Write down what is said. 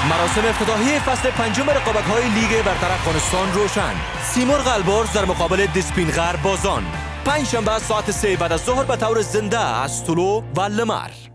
مراسم افتتاحیه فصل پنجم رقابت‌های لیگ برتر افغانستان روشن. سیمرغ البرز در مقابل دیسپین غرب بازان. پنجشنبه ساعت 3 بعد از ظهر به طور زنده از طلوع و لمر.